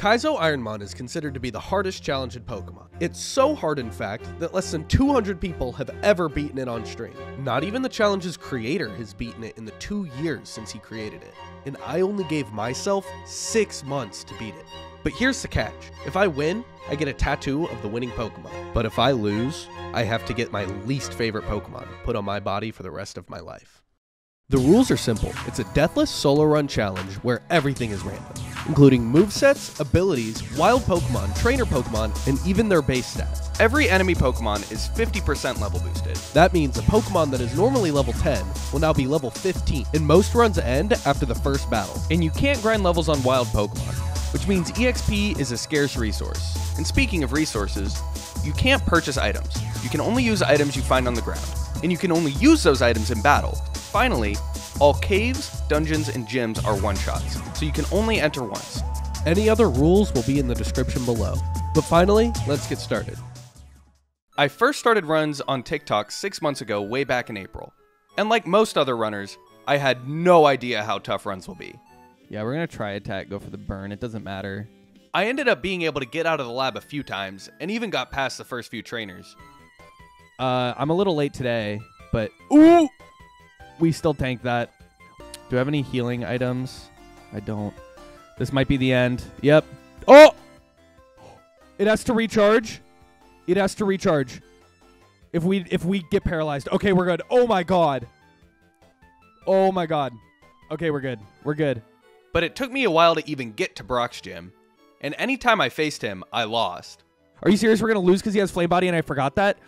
Kaizo Ironmon is considered to be the hardest challenge in Pokemon. It's so hard, in fact, that less than 200 people have ever beaten it on stream. Not even the challenge's creator has beaten it in the 2 years since he created it. And I only gave myself 6 months to beat it. But here's the catch. If I win, I get a tattoo of the winning Pokemon. But if I lose, I have to get my least favorite Pokemon put on my body for the rest of my life. The rules are simple. It's a deathless solo run challenge where everything is random, including movesets, abilities, wild Pokemon, trainer Pokemon, and even their base stats. Every enemy Pokemon is 50% level boosted. That means a Pokemon that is normally level 10 will now be level 15, and most runs end after the first battle. And you can't grind levels on wild Pokemon, which means EXP is a scarce resource. And speaking of resources, you can't purchase items. You can only use items you find on the ground, and you can only use those items in battle. Finally, all caves, dungeons, and gyms are one-shots, so you can only enter once. Any other rules will be in the description below. But finally, let's get started. I first started runs on TikTok 6 months ago, way back in April. And like most other runners, I had no idea how tough runs will be. Yeah, we're going to try attack, go for the burn. It doesn't matter. I ended up being able to get out of the lab a few times, and even got past the first few trainers. I'm a little late today, but... Ooh! We still tank that. Do I have any healing items? I don't. This might be the end. Yep. Oh! It has to recharge. It has to recharge. If we get paralyzed. Okay, we're good. Oh my god. Oh my god. Okay, we're good. We're good. But it took me a while to even get to Brock's gym. And anytime I faced him, I lost. Are you serious we're going to lose because he has Flame Body and I forgot that?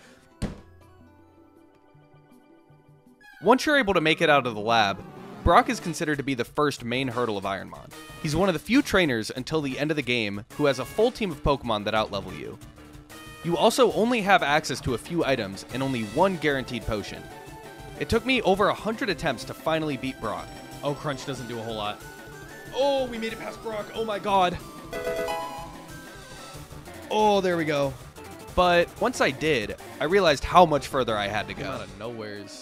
Once you're able to make it out of the lab, Brock is considered to be the first main hurdle of Ironmon. He's one of the few trainers until the end of the game who has a full team of Pokemon that outlevel you. You also only have access to a few items and only one guaranteed potion. It took me over 100 attempts to finally beat Brock. Oh, Crunch doesn't do a whole lot. Oh, we made it past Brock. Oh my god. Oh, there we go. But once I did, I realized how much further I had to go. Out of nowheres.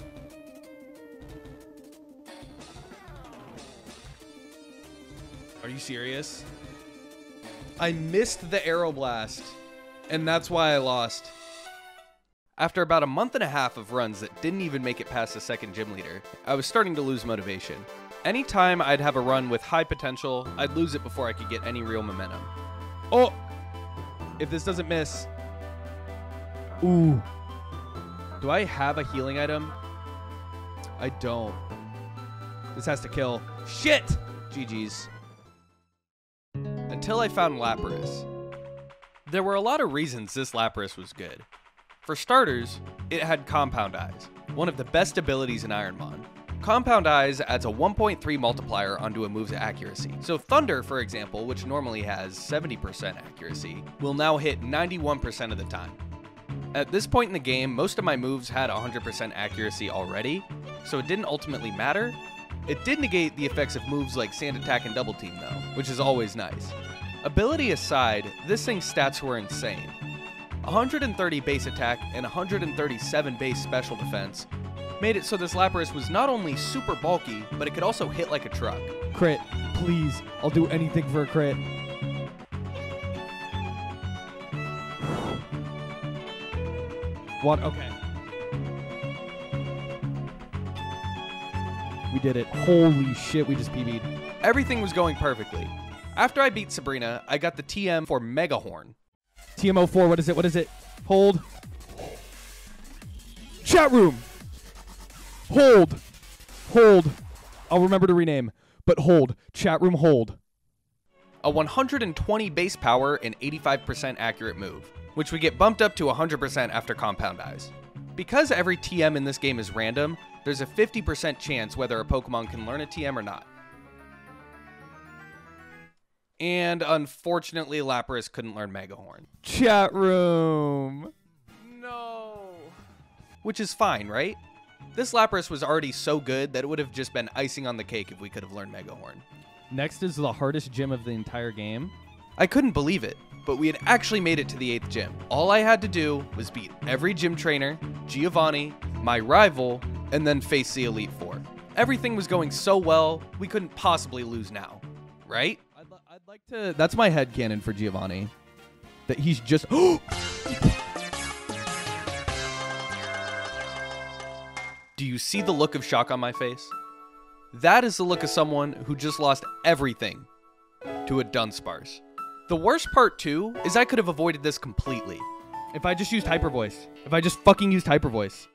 Are you serious? I missed the Aeroblast, and that's why I lost. After about a month and a half of runs that didn't even make it past the second gym leader, I was starting to lose motivation. Anytime I'd have a run with high potential, I'd lose it before I could get any real momentum. Oh! If this doesn't miss... Ooh. Do I have a healing item? I don't. This has to kill. Shit! GG's. Until I found Laparas. There were a lot of reasons this Laparas was good. For starters, it had Compound Eyes, one of the best abilities in Ironmon. Compound Eyes adds a 1.3 multiplier onto a move's accuracy. So Thunder, for example, which normally has 70% accuracy, will now hit 91% of the time. At this point in the game, most of my moves had 100% accuracy already, so it didn't ultimately matter. It did negate the effects of moves like Sand Attack and Double Team though, which is always nice. Ability aside, this thing's stats were insane. 130 base attack and 137 base special defense made it so this Laparas was not only super bulky, but it could also hit like a truck. Crit, please. I'll do anything for a crit. What? Okay. We did it. Holy shit, we just PB'd. Everything was going perfectly. After I beat Sabrina, I got the TM for Mega Horn. TM04, what is it? What is it? Hold. Chat room. Hold. Hold. I'll remember to rename. But hold. Chat room hold. A 120 base power and 85% accurate move, which would get bumped up to 100% after Compound Eyes. Because every TM in this game is random, there's a 50% chance whether a Pokemon can learn a TM or not. And unfortunately, Laparas couldn't learn Mega Horn. Chat room. No. Which is fine, right? This Laparas was already so good that it would have just been icing on the cake if we could have learned Mega Horn. Next is the hardest gym of the entire game. I couldn't believe it, but we had actually made it to the 8th gym. All I had to do was beat every gym trainer, Giovanni, my rival, and then face the Elite Four. Everything was going so well, we couldn't possibly lose now, right? I'd like like to. That's my headcanon for Giovanni. That he's just. Do you see the look of shock on my face? That is the look of someone who just lost everything to a Dunsparce. The worst part, too, is I could have avoided this completely. If I just used Hyper Voice. If I just fucking used Hyper Voice.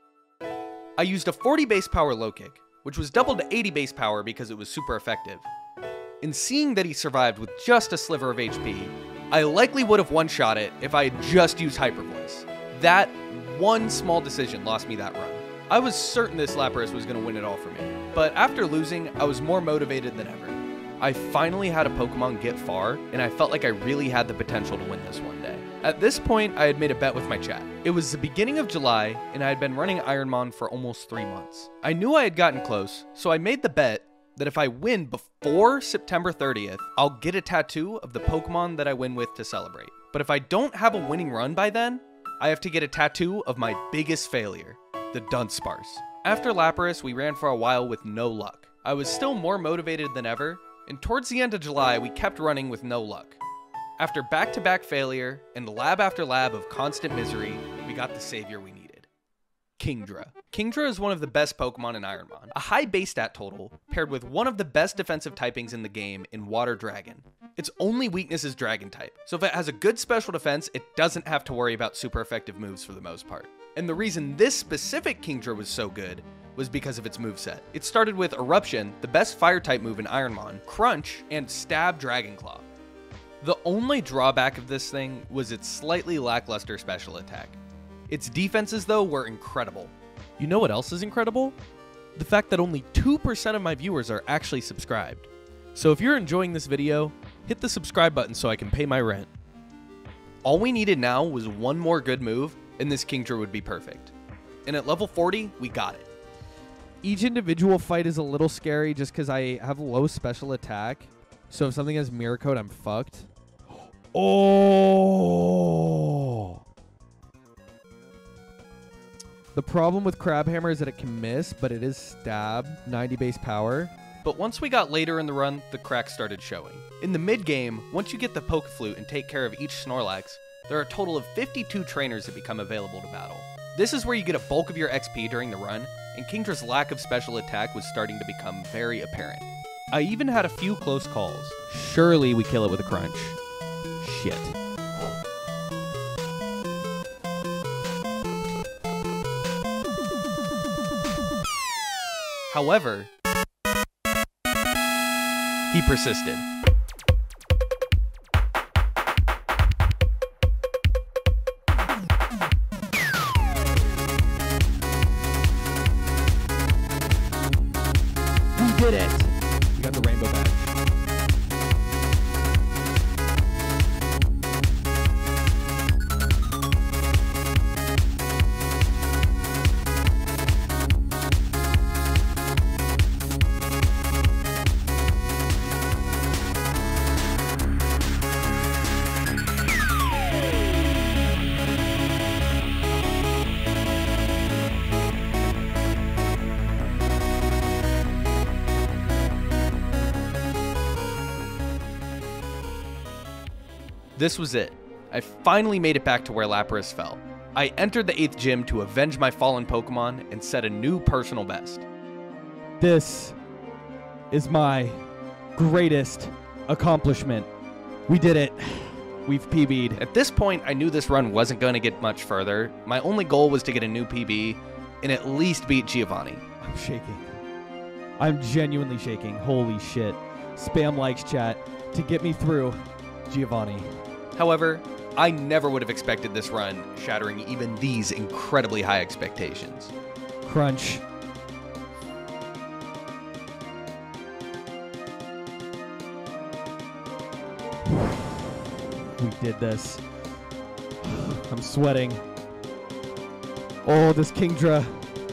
I used a 40 base power low kick, which was doubled to 80 base power because it was super effective. And seeing that he survived with just a sliver of HP, I likely would have one-shot it if I had just used Hyper Voice. That one small decision lost me that run. I was certain this Laparas was going to win it all for me, but after losing, I was more motivated than ever. I finally had a Pokemon get far, and I felt like I really had the potential to win this one day. At this point, I had made a bet with my chat. It was the beginning of July, and I had been running Ironmon for almost 3 months. I knew I had gotten close, so I made the bet that if I win before September 30th, I'll get a tattoo of the Pokemon that I win with to celebrate. But if I don't have a winning run by then, I have to get a tattoo of my biggest failure, the Dunsparce. After Laparas, we ran for a while with no luck. I was still more motivated than ever, and towards the end of July, we kept running with no luck. After back-to-back failure and lab after lab of constant misery, we got the savior we needed. Kingdra. Kingdra is one of the best Pokemon in Ironmon. A high base stat total, paired with one of the best defensive typings in the game in Water Dragon. Its only weakness is Dragon type, so if it has a good special defense, it doesn't have to worry about super effective moves for the most part. And the reason this specific Kingdra was so good was because of its moveset. It started with Eruption, the best fire-type move in Ironmon, Crunch, and Stab Dragon Claw. The only drawback of this thing was its slightly lackluster special attack. Its defenses, though, were incredible. You know what else is incredible? The fact that only 2% of my viewers are actually subscribed. So if you're enjoying this video, hit the subscribe button so I can pay my rent. All we needed now was one more good move, and this Kingdra would be perfect. And at level 40, we got it. Each individual fight is a little scary just because I have low special attack. So if something has Mirror Coat, I'm fucked. Oh! The problem with Crabhammer is that it can miss, but it is stab, 90 base power. But once we got later in the run, the cracks started showing. In the mid-game, once you get the Pokeflute and take care of each Snorlax, there are a total of 52 trainers that become available to battle. This is where you get a bulk of your XP during the run, and Kingdra's lack of special attack was starting to become very apparent. I even had a few close calls. Surely we kill it with a Crunch. Shit. However, he persisted. We did it! We got the rainbow badge. This was it. I finally made it back to where Laparas fell. I entered the 8th gym to avenge my fallen Pokemon and set a new personal best. This is my greatest accomplishment. We did it. We've PB'd. At this point, I knew this run wasn't going to get much further. My only goal was to get a new PB and at least beat Giovanni. I'm shaking. I'm genuinely shaking. Holy shit. Spam likes, chat, to get me through Giovanni. However, I never would have expected this run, shattering even these incredibly high expectations. Crunch. We did this. I'm sweating. Oh, this Kingdra.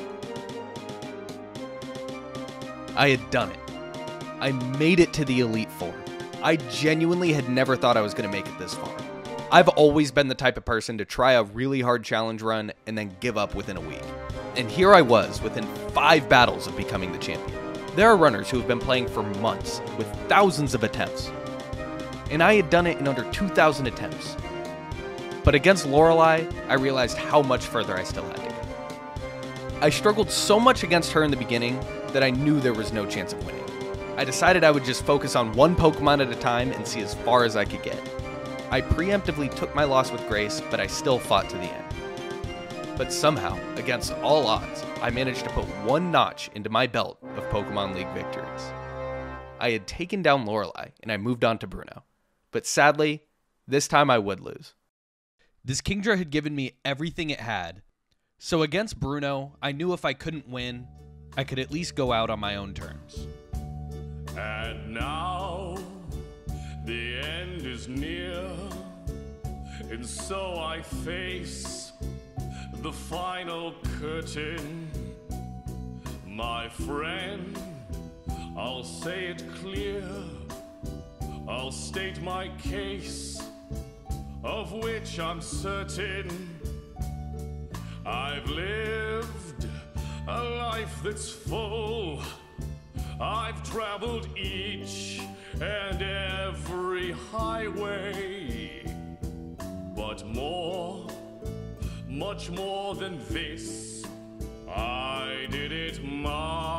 I had done it. I made it to the Elite Four. I genuinely had never thought I was going to make it this far. I've always been the type of person to try a really hard challenge run and then give up within a week. And here I was within 5 battles of becoming the champion. There are runners who have been playing for months with thousands of attempts. and I had done it in under 2,000 attempts. But against Lorelei, I realized how much further I still had to go. I struggled so much against her in the beginning that I knew there was no chance of winning. I decided I would just focus on one Pokemon at a time and see as far as I could get. I preemptively took my loss with grace, but I still fought to the end. But somehow, against all odds, I managed to put one notch into my belt of Pokemon League victories. I had taken down Lorelei, and I moved on to Bruno. But sadly, this time I would lose. This Kingdra had given me everything it had, so against Bruno, I knew if I couldn't win, I could at least go out on my own terms. And now, the end is near, and so I face the final curtain. My friend, I'll say it clear, I'll state my case, of which I'm certain. I've lived a life that's full. I've traveled each and every highway. But more, much more than this, I did it my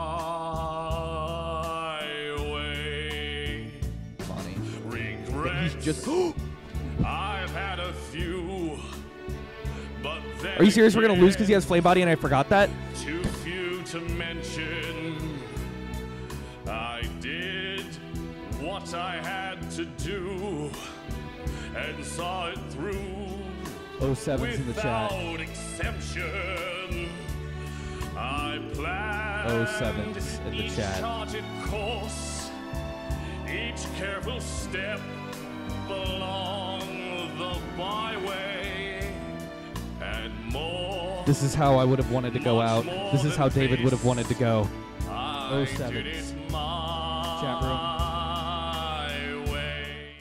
way. Funny. Regrets, Just. I've had a few. But Are you serious? We're gonna lose because he has Flame Body and I forgot that? Too few to mention. I did what I had to do and saw it through. 07's in the chat. Without exemption. I planned 07's in the each chat. charted course, each careful step along the byway, and more. This is how I would have wanted to go out. This is how David would have wanted to go. I 07's. did it my Chat room. way.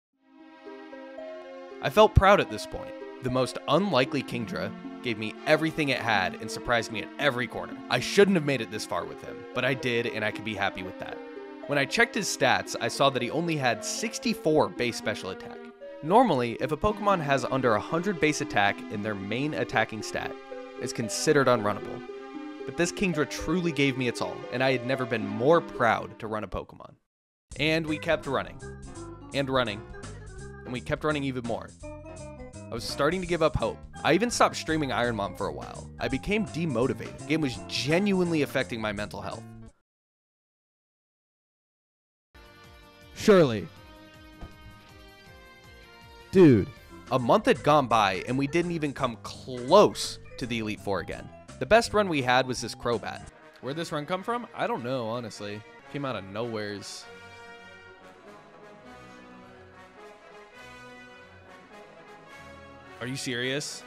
I felt proud at this point. The most unlikely Kingdra gave me everything it had and surprised me at every corner. I shouldn't have made it this far with him, but I did, and I could be happy with that. When I checked his stats, I saw that he only had 64 base special attack. Normally, if a Pokemon has under 100 base attack in their main attacking stat, it's considered unrunnable. But this Kingdra truly gave me its all, and I had never been more proud to run a Pokemon. And we kept running. And running. And we kept running even more. I was starting to give up hope. I even stopped streaming Ironmon for a while. I became demotivated. The game was genuinely affecting my mental health. Surely. Dude. A month had gone by, and we didn't even come close to the Elite Four again. The best run we had was this Crobat. Where'd this run come from? I don't know, honestly. Came out of nowheres. Are you serious?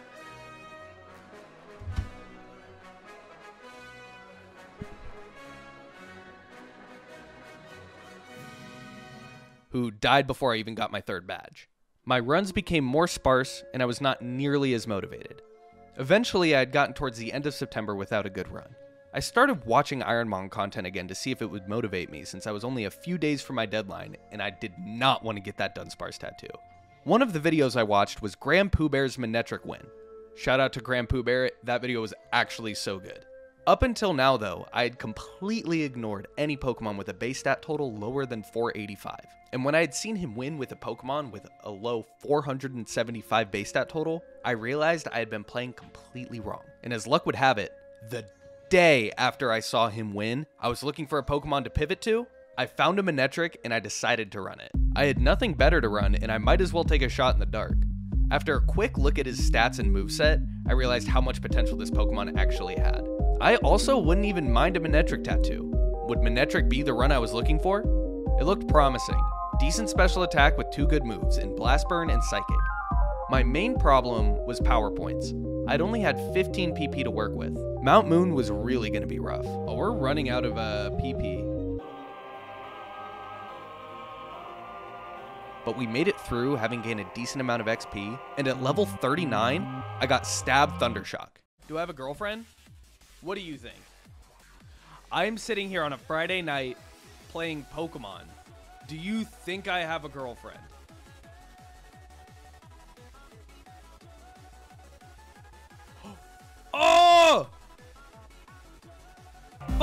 Who died before I even got my third badge. My runs became more sparse, and I was not nearly as motivated. Eventually, I had gotten towards the end of September without a good run. I started watching Ironmon content again to see if it would motivate me, since I was only a few days from my deadline, and I did not want to get that Dunsparce tattoo. One of the videos I watched was Grand POObear's Manectric win. Shout out to Grand POObear, that video was actually so good. Up until now though, I had completely ignored any Pokemon with a base stat total lower than 485. And when I had seen him win with a Pokemon with a low 475 base stat total, I realized I had been playing completely wrong. And as luck would have it, the day after I saw him win, I was looking for a Pokemon to pivot to. I found a Manectric and I decided to run it. I had nothing better to run and I might as well take a shot in the dark. After a quick look at his stats and moveset, I realized how much potential this Pokemon actually had. I also wouldn't even mind a Manectric tattoo. Would Manectric be the run I was looking for? It looked promising. Decent special attack with 2 good moves in Blast Burn and Psychic. My main problem was power points. I'd only had 15 PP to work with. Mount Moon was really going to be rough. Oh, we're running out of PP. But we made it through, having gained a decent amount of XP, and at level 39, I got Stab Thundershock. Do I have a girlfriend? What do you think? I'm sitting here on a Friday night playing Pokemon. Do you think I have a girlfriend?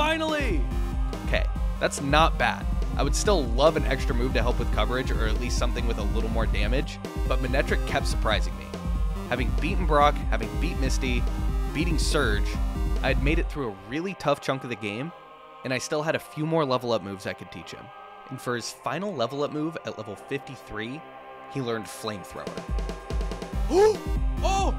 Finally! Okay, that's not bad. I would still love an extra move to help with coverage, or at least something with a little more damage, but Manectric kept surprising me. Having beaten Brock, having beat Misty, beating Surge, I had made it through a really tough chunk of the game, and I still had a few more level up moves I could teach him. And for his final level up move at level 53, he learned Flamethrower. Oh!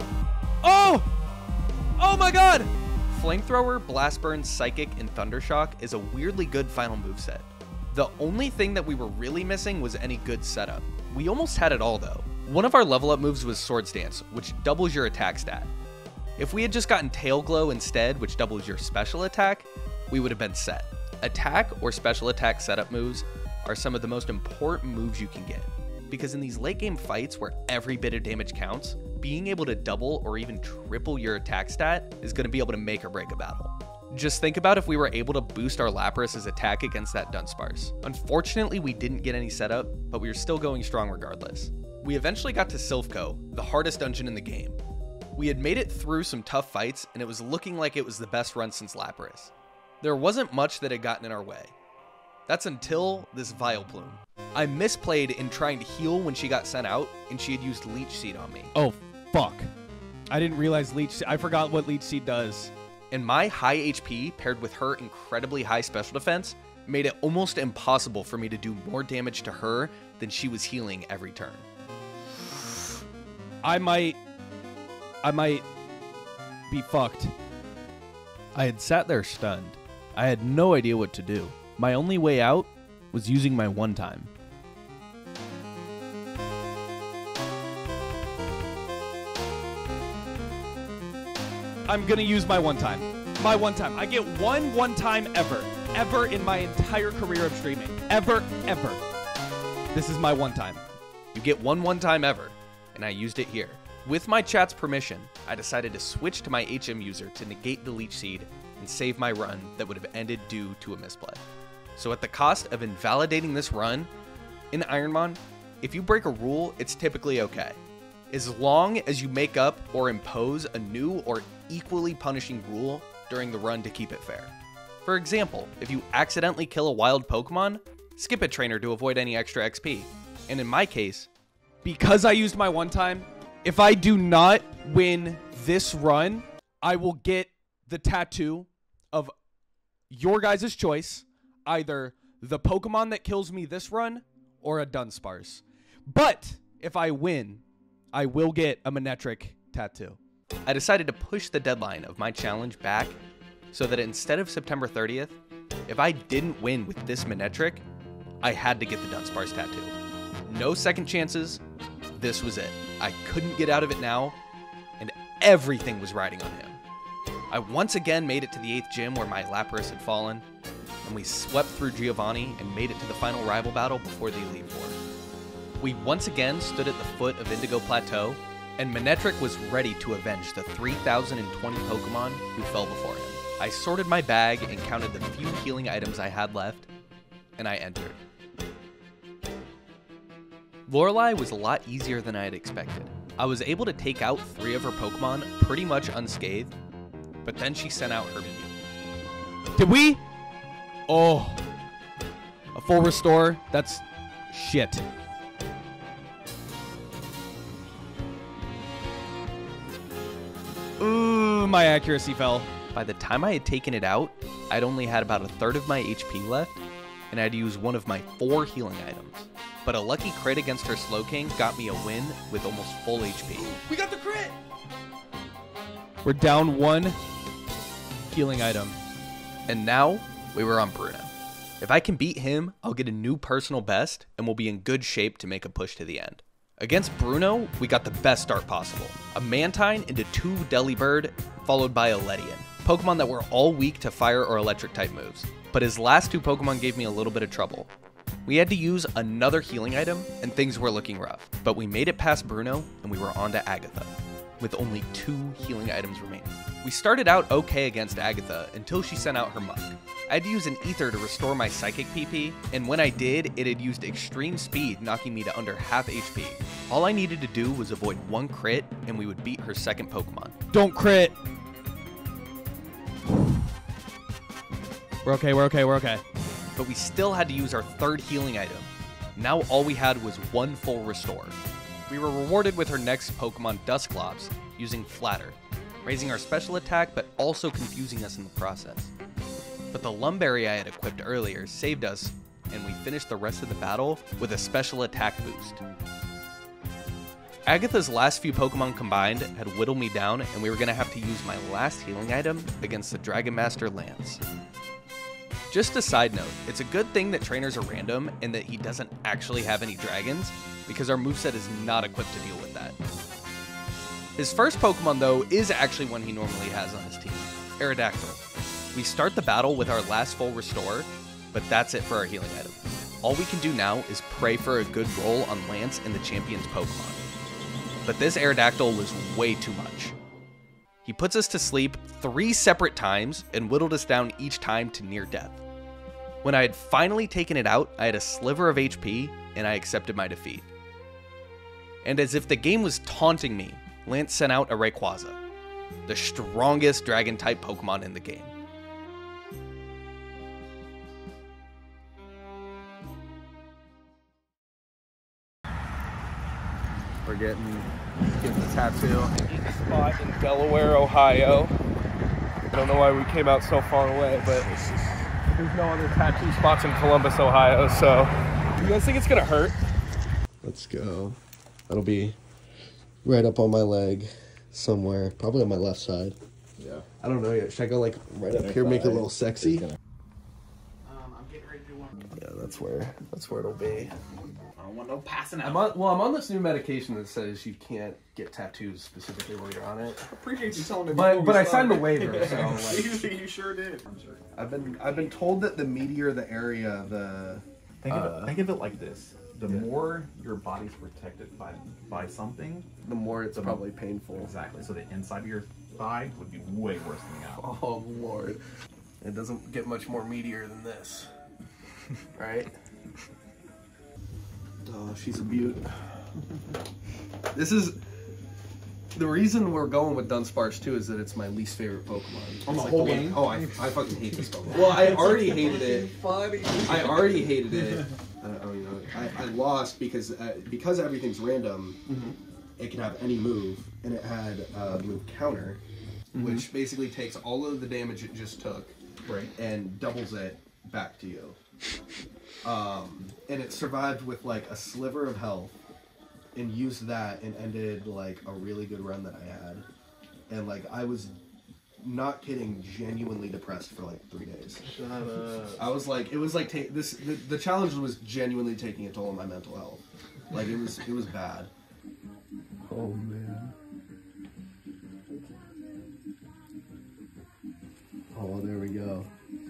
Oh my god! Flamethrower, Blast Burn, Psychic, and Thundershock is a weirdly good final moveset. The only thing that we were really missing was any good setup. We almost had it all though. One of our level up moves was Swords Dance, which doubles your attack stat. If we had just gotten Tail Glow instead, which doubles your special attack, we would have been set. Attack or special attack setup moves are some of the most important moves you can get, because in these late game fights where every bit of damage counts, being able to double or even triple your attack stat is going to be able to make or break a battle. Just think about if we were able to boost our Laparas' attack against that Dunsparce. Unfortunately, we didn't get any setup, but we were still going strong regardless. We eventually got to Silphco, the hardest dungeon in the game. We had made it through some tough fights, and it was looking like it was the best run since Laparas. There wasn't much that had gotten in our way. That's until this Vileplume. I misplayed in trying to heal when she got sent out, and she had used Leech Seed on me. Oh, fuck. I didn't realize I forgot what Leech Seed does. And my high HP paired with her incredibly high special defense made it almost impossible for me to do more damage to her than she was healing every turn. I might be fucked. I had sat there stunned. I had no idea what to do. My only way out was using my one time. I'm gonna use my one time. My one time. I get one time ever in my entire career of streaming. Ever. This is my one time. You get one time ever, and I used it here. With my chat's permission, I decided to switch to my HM user to negate the Leech Seed and save my run that would have ended due to a misplay. So at the cost of invalidating this run, in Ironmon, if you break a rule, it's typically okay, as long as you make up or impose a new or equally punishing rule during the run to keep it fair. For example, if you accidentally kill a wild Pokemon, skip a trainer to avoid any extra XP. And in my case, because I used my one time, if I do not win this run, I will get the tattoo of your guys' choice, either the Pokemon that kills me this run or a Dunsparce. But if I win, I will get a Manectric tattoo. I decided to push the deadline of my challenge back so that instead of September 30th, if I didn't win with this Manectric, I had to get the Dunsparce tattoo. No second chances. This was it. I couldn't get out of it now, and everything was riding on him. I once again made it to the 8th gym where my Laparas had fallen, and we swept through Giovanni and made it to the final rival battle before the Elite Four. We once again stood at the foot of Indigo Plateau, and Manectric was ready to avenge the 3,020 Pokemon who fell before him. I sorted my bag and counted the few healing items I had left, and I entered. Lorelei was a lot easier than I had expected. I was able to take out 3 of her Pokemon pretty much unscathed, but then she sent out her Mew. Did we? Oh. A full restore? That's shit. Ooh, my accuracy fell. By the time I had taken it out, I'd only had about a third of my HP left, and I'd used one of my 4 healing items. But a lucky crit against her Slowking got me a win with almost full HP. We got the crit! We're down 1 healing item. And now, we were on Bruno. If I can beat him, I'll get a new personal best, and we'll be in good shape to make a push to the end. Against Bruno, we got the best start possible. A Mantine into 2 Delibird, followed by a Ledian. Pokemon that were all weak to fire or electric type moves. But his last 2 Pokemon gave me a little bit of trouble. We had to use another healing item, and things were looking rough. But we made it past Bruno, and we were on to Agatha, with only 2 healing items remaining. We started out okay against Agatha until she sent out her Muck. I had to use an Ether to restore my Psychic PP, and when I did, it had used extreme speed, knocking me to under half HP. All I needed to do was avoid 1 crit, and we would beat her second Pokemon. Don't crit! We're okay, we're okay, we're okay. But we still had to use our third healing item. Now all we had was one full restore. We were rewarded with her next Pokemon Dusclops using Flatter, raising our special attack but also confusing us in the process. But the Lumberry I had equipped earlier saved us, and we finished the rest of the battle with a special attack boost. Agatha's last few Pokemon combined had whittled me down, and we were going to have to use my last healing item against the Dragon Master Lance. Just a side note, it's a good thing that trainers are random and that he doesn't actually have any dragons, because our moveset is not equipped to deal with that. His first Pokemon though is actually one he normally has on his team, Aerodactyl. We start the battle with our last full restore, but that's it for our healing item. All we can do now is pray for a good roll on Lance and the champion's Pokemon. But this Aerodactyl was way too much. He puts us to sleep 3 separate times and whittled us down each time to near death. When I had finally taken it out, I had a sliver of HP and I accepted my defeat. And as if the game was taunting me, Lance sent out a Rayquaza, the strongest dragon-type Pokemon in the game. We're getting the tattoo. Spot in Delaware, Ohio. I don't know why we came out so far away, but there's no other tattoo spots in Columbus, Ohio, so you guys think it's gonna hurt? Let's go. That'll be right up on my leg somewhere, probably on my left side. Yeah. I don't know yet. Should I go like right up here, make it a little sexy? I'm getting ready to do one. Yeah, that's where it'll be. I don't want no passing out. I'm on this new medication that says you can't get tattoos specifically while you're on it. Appreciate you telling me. But I signed a waiver, so like, you sure did. I've been told that the meatier the area, Think of it like this: the more your body's protected by something, the more it's probably painful. exactly. So the inside of your thigh would be way worse than the out. Oh Lord, it doesn't get much more meatier than this, right? Oh, she's a beaut. This is the reason we're going with Dunsparce too, is that it's my least favorite Pokemon. On the whole game? Oh, I fucking hate this Pokemon. Well, I already hated it. I already hated it. I lost because everything's random. It can have any move, and it had move counter, which basically takes all of the damage it just took, Right. and doubles it back to you. And it survived with like a sliver of health, and used that and ended like a really good run that I had, and like I was not kidding, genuinely depressed for like 3 days. I was like, it was like the challenge was genuinely taking a toll on my mental health. Like it was bad. Oh man. Oh, there we go.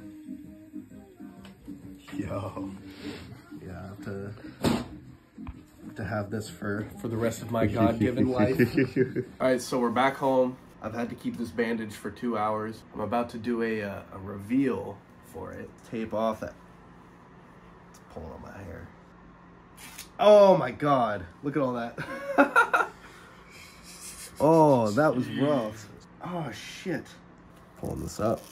Yo. Yeah, I have to have this for the rest of my God-given life. Alright, so we're back home. I've had to keep this bandage for 2 hours. I'm about to do a reveal for it. Tape off that. It's pulling on my hair. Oh my God. Look at all that. Oh, that was rough. Oh shit. Pulling this up.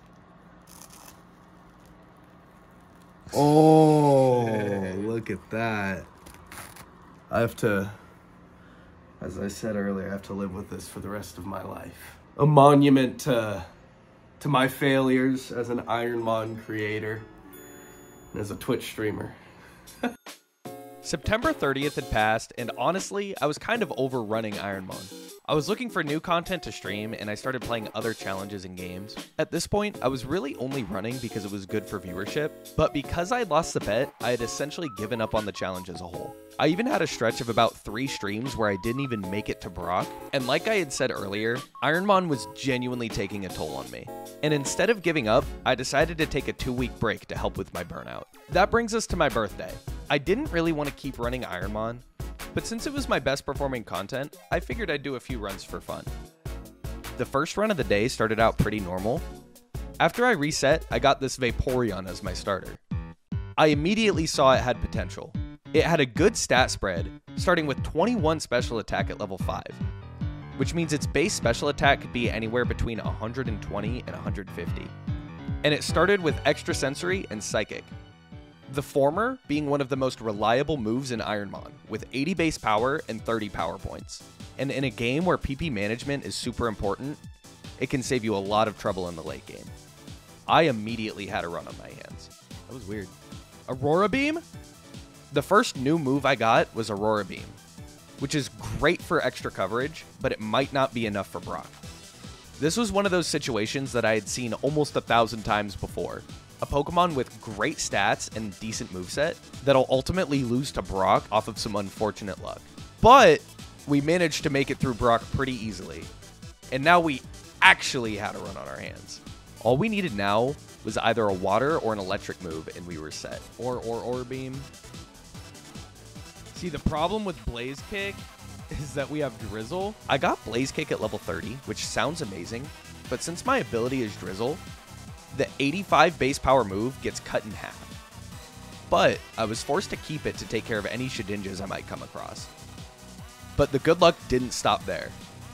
Oh, look at that. I have to, as I said earlier, I have to live with this for the rest of my life. A monument to my failures as an Ironmon creator and as a Twitch streamer. September 30th had passed, and honestly, I was kind of overrunning Ironmon. I was looking for new content to stream, and I started playing other challenges and games. At this point, I was really only running because it was good for viewership, but because I had lost the bet, I had essentially given up on the challenge as a whole. I even had a stretch of about 3 streams where I didn't even make it to Brock, and like I had said earlier, Ironmon was genuinely taking a toll on me. And instead of giving up, I decided to take a 2-week break to help with my burnout. That brings us to my birthday. I didn't really want to keep running Ironmon, but since it was my best performing content, I figured I'd do a few runs for fun. The first run of the day started out pretty normal. After I reset, I got this Vaporeon as my starter. I immediately saw it had potential. It had a good stat spread, starting with 21 special attack at level 5, which means its base special attack could be anywhere between 120 and 150. And it started with Extrasensory and Psychic. The former being one of the most reliable moves in Ironmon, with 80 base power and 30 power points. And in a game where PP management is super important, it can save you a lot of trouble in the late game. I immediately had a run on my hands. That was weird. Aurora Beam? The first new move I got was Aurora Beam, which is great for extra coverage, but it might not be enough for Brock. This was one of those situations that I had seen almost 1,000 times before. A Pokemon with great stats and decent moveset that'll ultimately lose to Brock off of some unfortunate luck. But we managed to make it through Brock pretty easily. And now we actually had a run on our hands. All we needed now was either a water or an electric move, and we were set. Or Beam. See, the problem with Blaze Kick is that we have Drizzle. I got Blaze Kick at level 30, which sounds amazing, but since my ability is Drizzle, the 85 base power move gets cut in half. But I was forced to keep it to take care of any Shedinjas I might come across. But the good luck didn't stop there.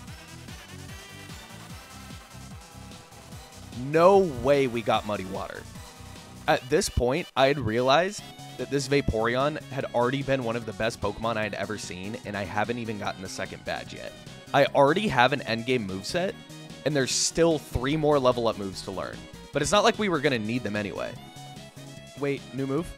No way we got Muddy Water. At this point, I had realized that this Vaporeon had already been one of the best Pokemon I had ever seen, and I haven't even gotten the second badge yet. I already have an endgame moveset, and there's still 3 more level up moves to learn. But it's not like we were going to need them anyway. Wait, new move?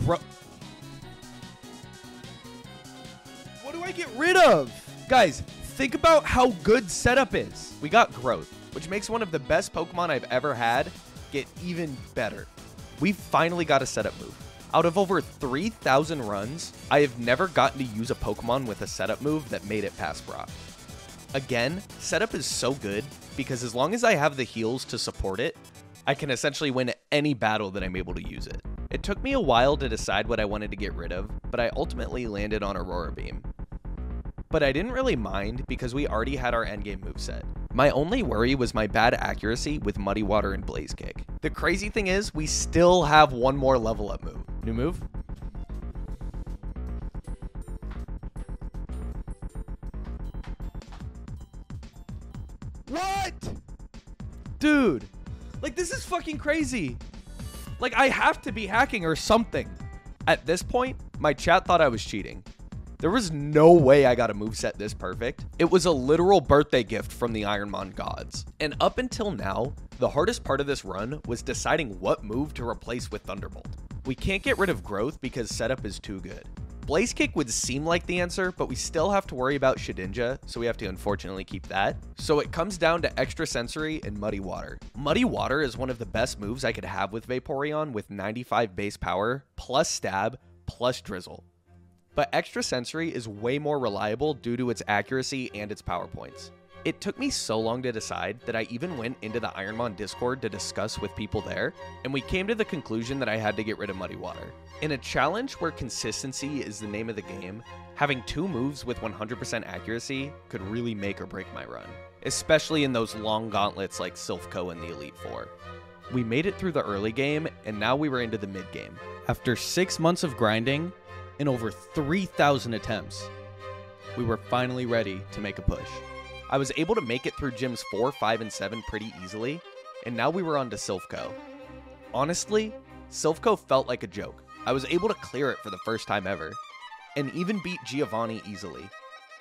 What do I get rid of? Guys, think about how good setup is. We got Growth, which makes one of the best Pokemon I've ever had get even better. We finally got a setup move. Out of over 3,000 runs, I have never gotten to use a Pokemon with a setup move that made it past Brock. Again, setup is so good because as long as I have the heals to support it, I can essentially win any battle that I'm able to use it. It took me a while to decide what I wanted to get rid of, but I ultimately landed on Aurora Beam. But I didn't really mind because we already had our endgame moveset. My only worry was my bad accuracy with Muddy Water and Blaze Kick. The crazy thing is, we still have one more level up move. New move? What? Dude, like this is fucking crazy. Like I have to be hacking or something. At this point, my chat thought I was cheating. There was no way I got a moveset this perfect. It was a literal birthday gift from the Ironmon gods. And up until now, the hardest part of this run was deciding what move to replace with Thunderbolt. We can't get rid of Growth because setup is too good. Blaze Kick would seem like the answer, but we still have to worry about Shedinja, so we have to unfortunately keep that. So it comes down to Extrasensory and Muddy Water. Muddy Water is one of the best moves I could have with Vaporeon with 95 base power, plus stab, plus drizzle. But Extrasensory is way more reliable due to its accuracy and its power points. It took me so long to decide that I even went into the Ironmon Discord to discuss with people there, and we came to the conclusion that I had to get rid of Muddy Water. In a challenge where consistency is the name of the game, having 2 moves with 100% accuracy could really make or break my run, especially in those long gauntlets like Silphco and the Elite Four. We made it through the early game, and now we were into the mid game. After 6 months of grinding and over 3,000 attempts, we were finally ready to make a push. I was able to make it through gyms 4, 5, and 7 pretty easily, and now we were on to Silphco. Honestly, Silphco felt like a joke. I was able to clear it for the first time ever, and even beat Giovanni easily.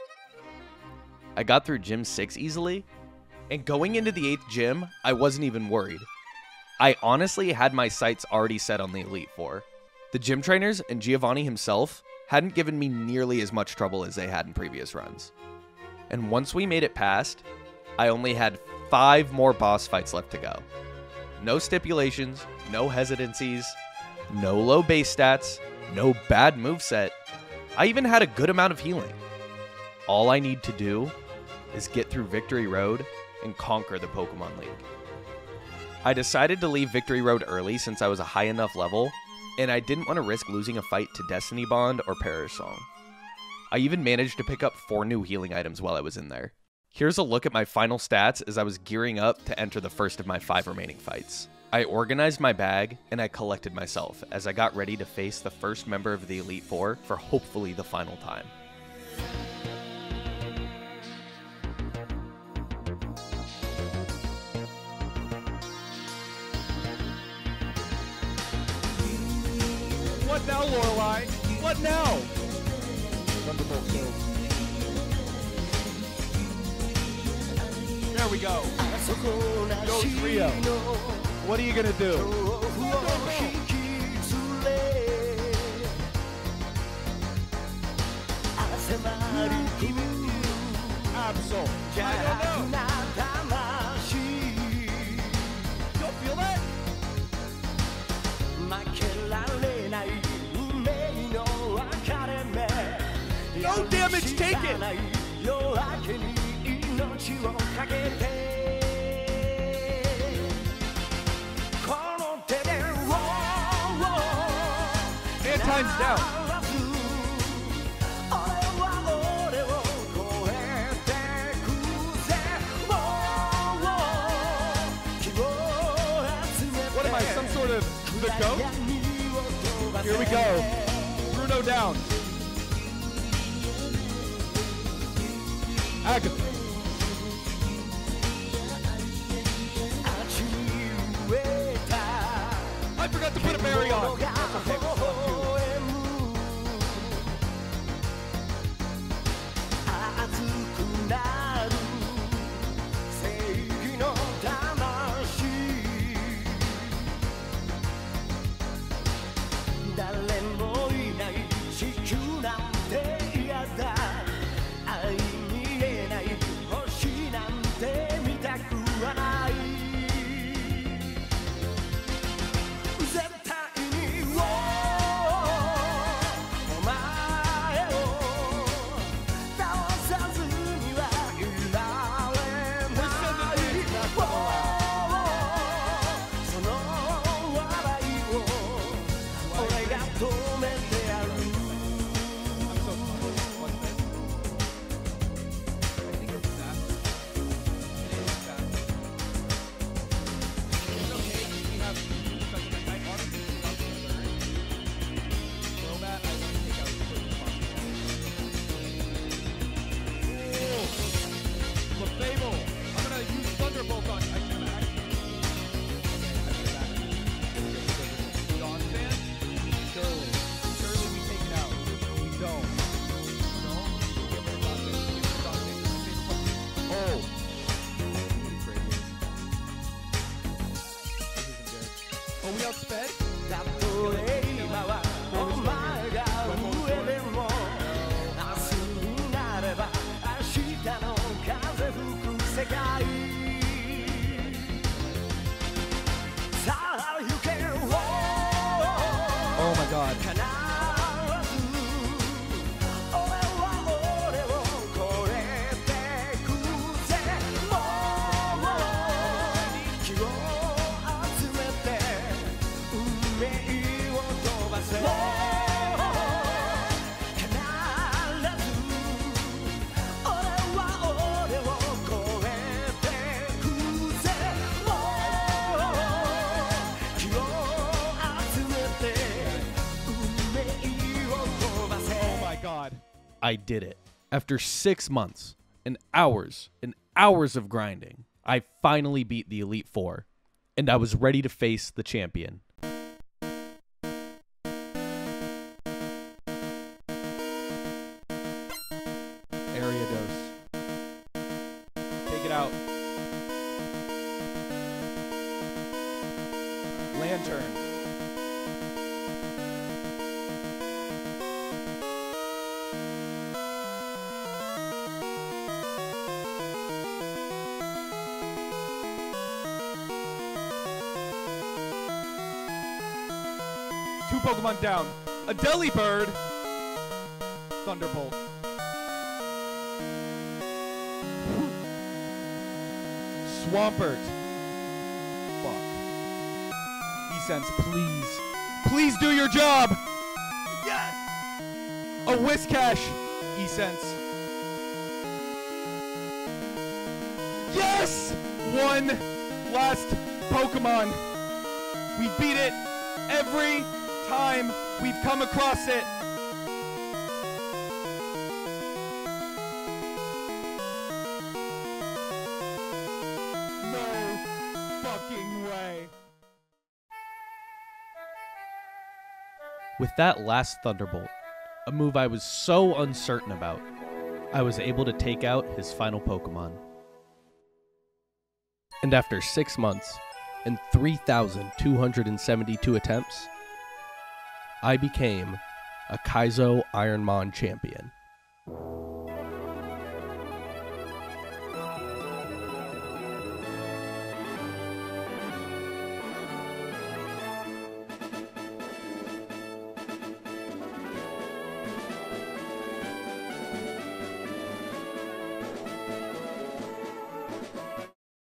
I got through gym 6 easily, and going into the 8th gym, I wasn't even worried. I honestly had my sights already set on the Elite Four. The gym trainers and Giovanni himself hadn't given me nearly as much trouble as they had in previous runs. And once we made it past, I only had 5 more boss fights left to go. No stipulations, no hesitancies, no low base stats, no bad moveset. I even had a good amount of healing. All I need to do is get through Victory Road and conquer the Pokemon League. I decided to leave Victory Road early since I was a high enough level, and I didn't want to risk losing a fight to Destiny Bond or Perish Song. I even managed to pick up 4 new healing items while I was in there. Here's a look at my final stats as I was gearing up to enter the first of my 5 remaining fights. I organized my bag and I collected myself as I got ready to face the first member of the Elite Four for hopefully the final time. What now, Lorelai? What now? There we go. Goes Rio. What are you gonna do? Absol. I don't know. Don't feel that? No damage taken. Time's down. What am I, some sort of the goat? Here we go. Bruno down. Agatha. I forgot to put a berry on. That's okay, we'll still do. Oh my God. I did it. After 6 months and hours of grinding, I finally beat the Elite Four, and I was ready to face the champion. Area dose. Take it out. Lantern. Two Pokemon down. A Delibird. Thunderbolt. Swampert. Fuck. E-Sense, please. Please do your job! Yes! A Whiscash. E-Sense. Yes! One last Pokemon. We beat it every time we've come across it. No fucking way. With that last Thunderbolt, a move I was so uncertain about, I was able to take out his final Pokemon. And after 6 months and 3,272 attempts, I became a Kaizo Ironmon champion.